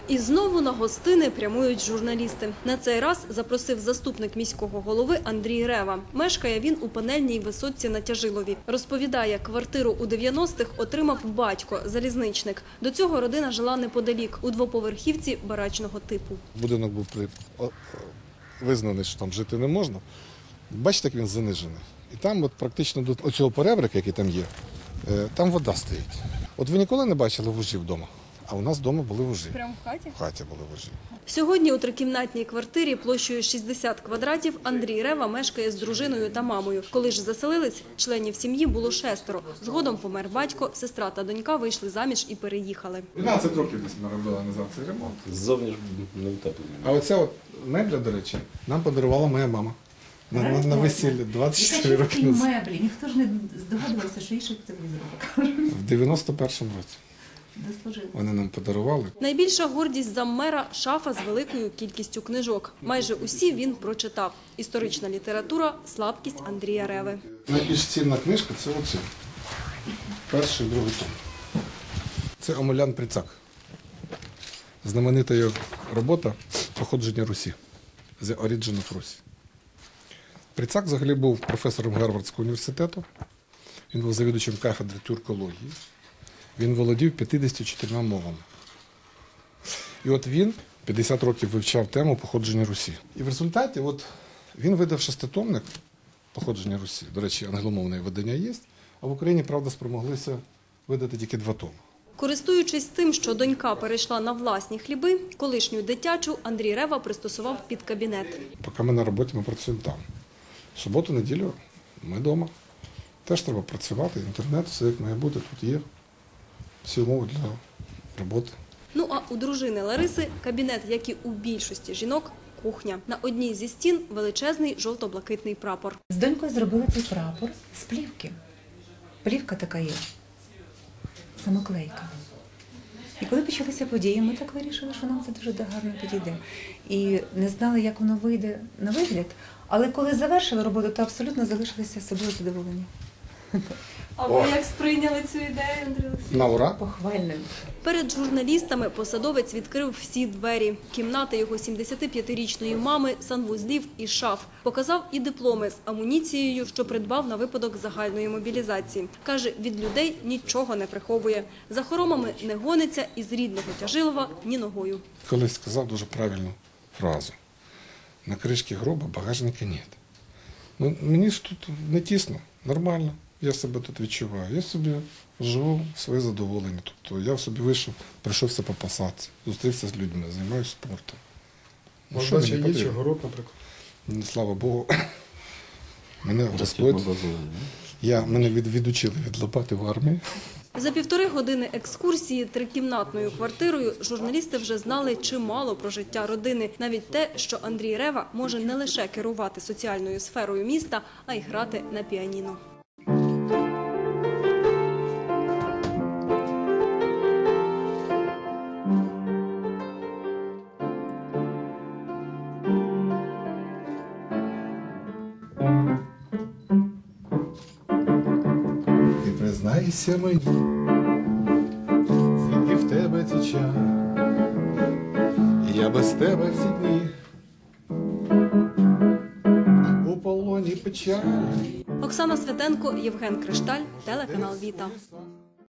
І знову на гостини прямують журналісти. На цей раз запросив заступник міського голови Андрій Рева. Мешкає він у панельній висотці на Тяжилові. Розповідає, квартиру у 90-х отримав батько, залізничник. До цього родина жила неподалік, у двоповерхівці барачного типу. Будинок був визнаний, що там жити не можна. Бачите, як він занижений. І там от практично до оцього перебрика, який там є, там вода стоїть. От ви ніколи не бачили вужі вдома? А у нас вдома були вужі. Прямо в хаті? В хаті були вужі. Сьогодні у трикімнатній квартирі площею 60 квадратів Андрій Рева мешкає з дружиною та мамою. Коли ж заселились, членів сім'ї було 6. Згодом помер батько, сестра та донька вийшли заміж і переїхали. 12 років десь ми робили назад цей ремонт. Ззовні ж не утеплено. А оця от мебля, до речі, нам подарувала моя мама. На весіллі 24 роки назад. Меблі. Ніхто ж не здогадувався, що їй ще телевізор покажуть. В 91-му році. Дослужили. Вони нам подарували. Найбільша гордість заммера – шафа з великою кількістю книжок. Майже усі він прочитав. Історична література – слабкість Андрія Реви. Найбільш цінна книжка – це оце. Перший і другий том. Це Омелян Прицак. Знаменита його робота «Походження Русі». «The Origin of Rus». Прицак взагалі був професором Гарвардського університету. Він був завідувачем кафедри тюркології. Він володів 54 мовами. І от він 50 років вивчав тему походження Русі. І в результаті от він видав 6-томник походження Русі. До речі, англомовне видання є, а в Україні, правда, спромоглися видати тільки 2 томи. Користуючись тим, що донька перейшла на власні хліби, колишню дитячу Андрій Рева пристосував під кабінет. Поки ми на роботі, ми працюємо там. В суботу, неділю ми вдома. Теж треба працювати, інтернет, все як має бути, тут є всі умови для роботи. Ну а у дружини Лариси кабінет, як і у більшості жінок, кухня. На одній зі стін величезний жовто-блакитний прапор. З донькою зробили цей прапор з плівки. Плівка така є. Самоклейка. І коли почалися події, ми так вирішили, що нам це дуже гарно підійде. І не знали, як воно вийде на вигляд, але коли завершили роботу, то абсолютно залишилися собою задоволені. А ви як сприйняли цю ідею, Андрій Олексійович? На ура! Похвальним. Перед журналістами посадовець відкрив всі двері. Кімнати його 75-річної мами, санвузлів і шаф. Показав і дипломи з амуніцією, що придбав на випадок загальної мобілізації. Каже, від людей нічого не приховує. За хоромами не гониться і з рідного Тяжилова ні ногою. Колись сказав дуже правильну фразу. На кришці гроба багажника нет. Ну, мені ж тут не тісно, нормально. Я себе тут відчуваю. Я собі живу в своє задоволення. Тобто я в собі вийшов, прийшовся попасатися, зустрівся з людьми, займаюся спортом. Ну, що мені потрібно? Чи город, наприклад? Слава Богу, мене Господь, мене відучили від лопати в армії. За 1,5 години екскурсії трикімнатною квартирою журналісти вже знали чимало про життя родини. Навіть те, що Андрій Рева може не лише керувати соціальною сферою міста, а й грати на піаніно. Ти признайся мені, звідки в тебе ці чари, я без тебе всі дні у полоні печалі. Оксана Святенко, Євген Кришталь, телеканал «Віта».